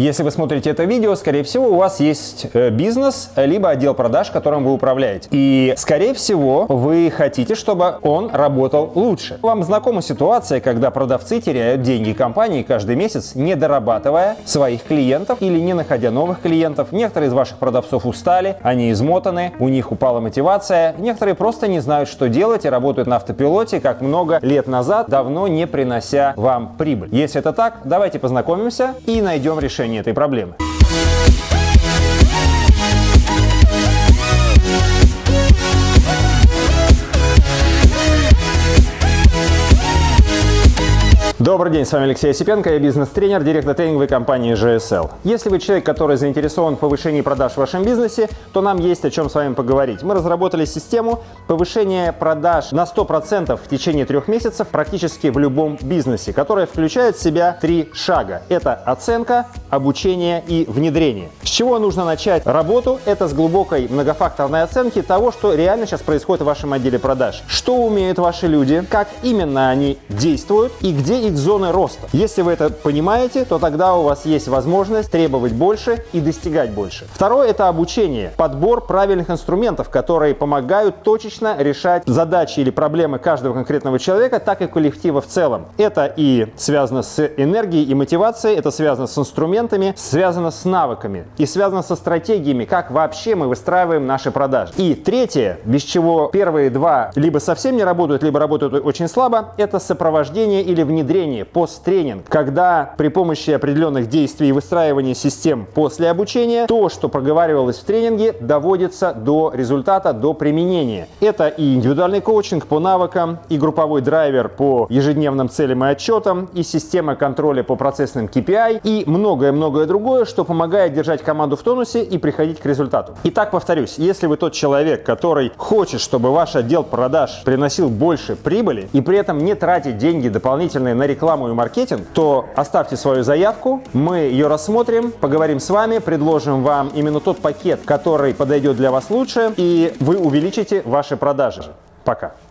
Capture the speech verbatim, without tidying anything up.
Если вы смотрите это видео, скорее всего, у вас есть бизнес, либо отдел продаж, которым вы управляете. И, скорее всего, вы хотите, чтобы он работал лучше. Вам знакома ситуация, когда продавцы теряют деньги компании каждый месяц, не дорабатывая своих клиентов или не находя новых клиентов. Некоторые из ваших продавцов устали, они измотаны, у них упала мотивация. Некоторые просто не знают, что делать и работают на автопилоте, как много лет назад, давно не принося вам прибыль. Если это так, давайте познакомимся и найдем решение этой проблемы. Добрый день, с вами Алексей Осипенко, я бизнес-тренер, директор тренинговой компании джи эс эл. Если вы человек, который заинтересован в повышении продаж в вашем бизнесе, то нам есть о чем с вами поговорить. Мы разработали систему повышения продаж на сто процентов в течение трех месяцев практически в любом бизнесе, которая включает в себя три шага. Это оценка, обучение и внедрение. С чего нужно начать работу? Это с глубокой многофакторной оценки того, что реально сейчас происходит в вашем отделе продаж. Что умеют ваши люди, как именно они действуют и где их зоны роста. Если вы это понимаете, то тогда у вас есть возможность требовать больше и достигать больше. Второе – это обучение. Подбор правильных инструментов, которые помогают точечно решать задачи или проблемы каждого конкретного человека, так и коллектива в целом. Это и связано с энергией и мотивацией, это связано с инструментами, связано с навыками и связано со стратегиями, как вообще мы выстраиваем наши продажи. И третье, без чего первые два либо совсем не работают, либо работают очень слабо, это сопровождение или внедрение. Посттренинг, когда при помощи определенных действий и выстраивания систем после обучения то, что проговаривалось в тренинге, доводится до результата, до применения. Это и индивидуальный коучинг по навыкам, и групповой драйвер по ежедневным целям и отчетам, и система контроля по процессным кей пи ай, и многое-многое другое, что помогает держать команду в тонусе и приходить к результату. Итак, повторюсь, если вы тот человек, который хочет, чтобы ваш отдел продаж приносил больше прибыли и при этом не тратить деньги дополнительные на рекламу и маркетинг, то оставьте свою заявку, мы ее рассмотрим, поговорим с вами, предложим вам именно тот пакет, который подойдет для вас лучше, и вы увеличите ваши продажи. Пока!